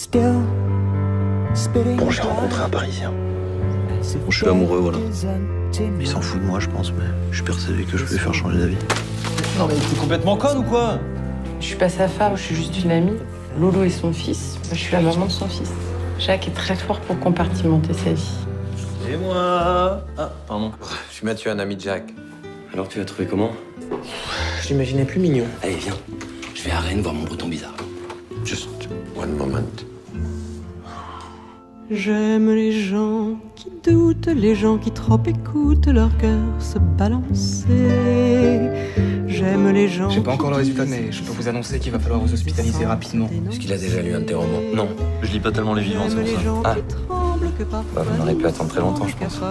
Bon, j'ai rencontré un Parisien. Bon, je suis amoureux, voilà. Il s'en fout de moi, je pense, mais je suis persuadé que je vais faire changer d'avis. Non mais t'es complètement conne ou quoi? Je suis pas sa femme, je suis juste une amie. Lolo est son fils, moi, je suis la maman de son fils. Jacques est très fort pour compartimenter sa vie. Et moi? Ah, pardon. Je suis Mathieu, un ami de Jacques. Alors tu l'as trouvé comment? Je l'imaginais plus mignon. Allez, viens. Je vais à Rennes voir mon breton bizarre. Just one moment. J'aime les gens qui doutent, les gens qui trop écoutent leur cœur se balancer. J'aime les gens. J'ai pas encore le résultat, mais je peux vous annoncer qu'il va falloir vous hospitaliser rapidement. Est-ce qu'il a déjà lu un de tes romans? Non. Je lis pas tellement les vivants, c'est pour ça. Ah. Bah, vous n'aurez pu attendre très longtemps, je pense.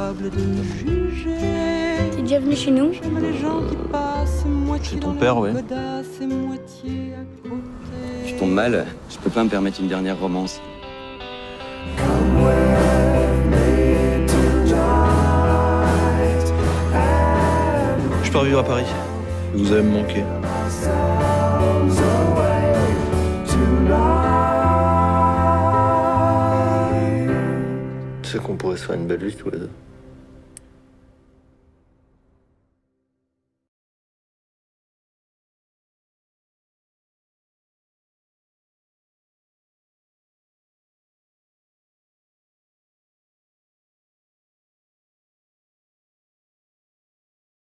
T'es déjà venu chez nous? Chez ton père, ouais. Tu tombes mal, je peux pas me permettre une dernière romance. Je pars vivre à Paris. Vous allez me manquer. Tu sais qu'on pourrait se faire une belle vie tous les deux.